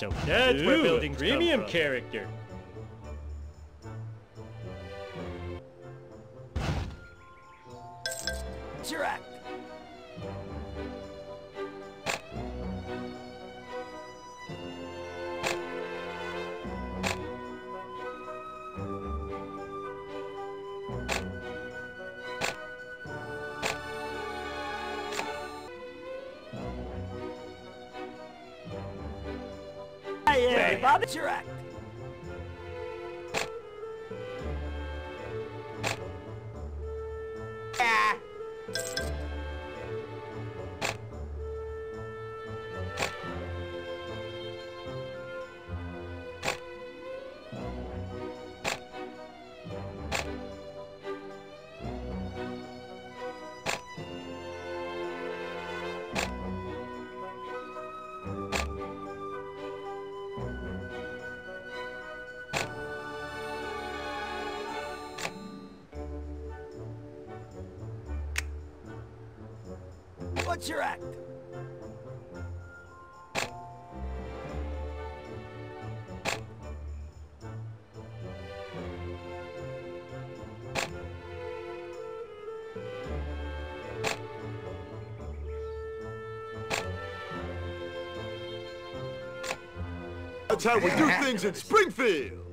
So that's where buildings premium come from. character. Interact. Hey, everybody, interact. Yeah. What's your act? That's how we do things in Springfield!